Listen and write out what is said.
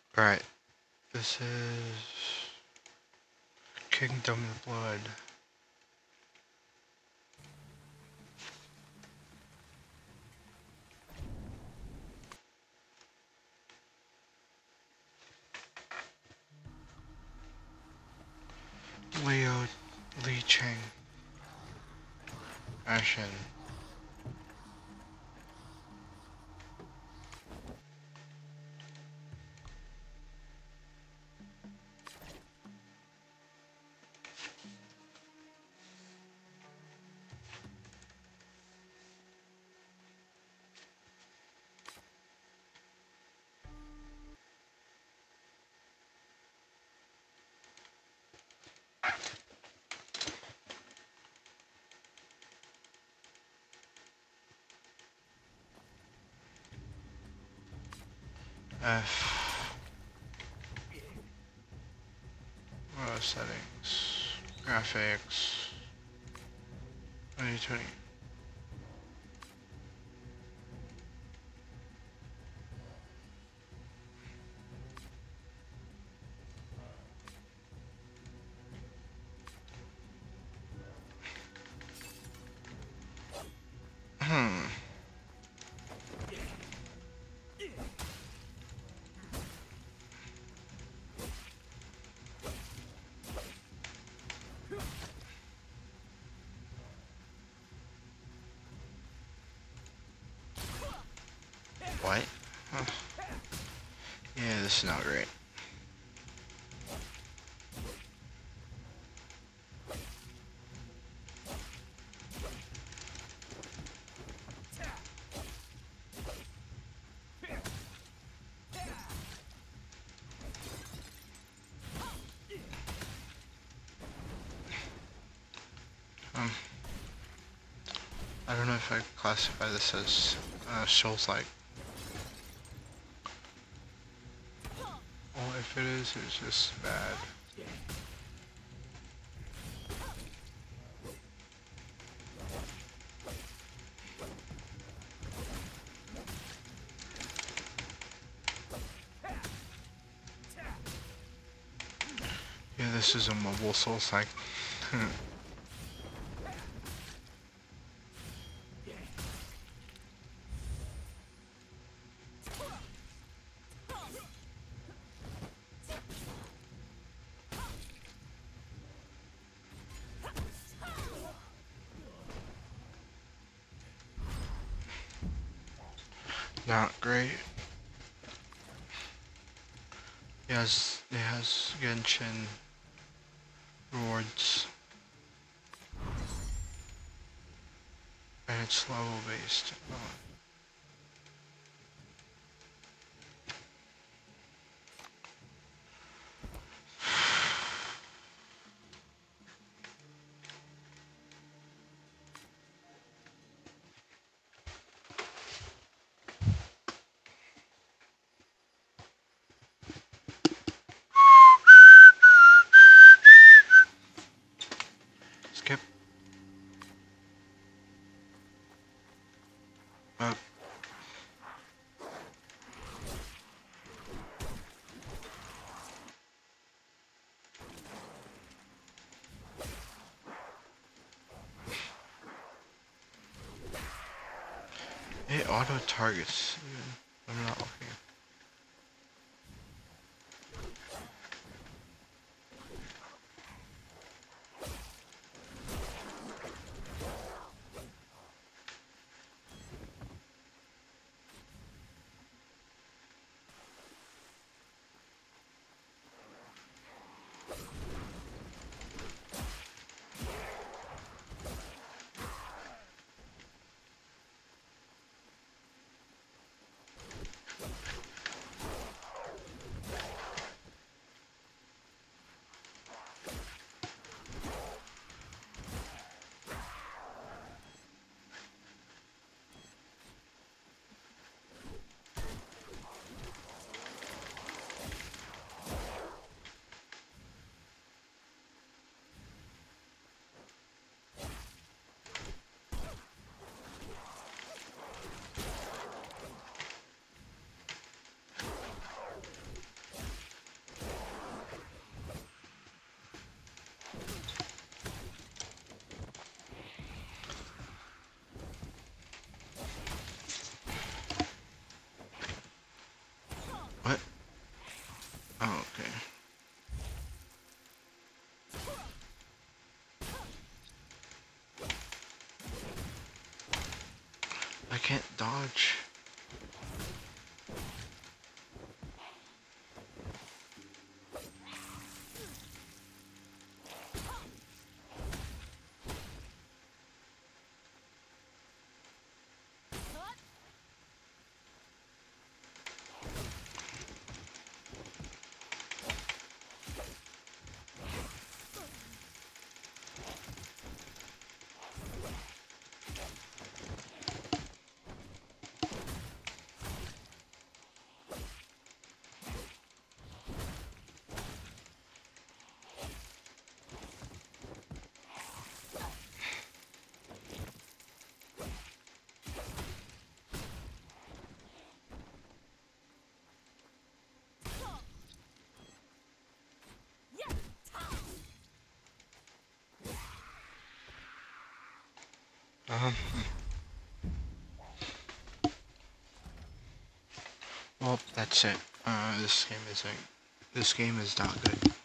Right. This is Kingdom of Blood. Leo Li Cheng. Ashen. F. Settings. Graphics. 2020. Hmm. What? Huh. Yeah, this is not great. Um, I don't know if I classify this as Souls-like. Well, if it is, it's just bad. Yeah, this is a mobile Souls-like. Not great. It has Genshin rewards, and it's level based. Skip. Up. It auto targets. I'm not looking. damage. Um, well, that's it. This game is not good.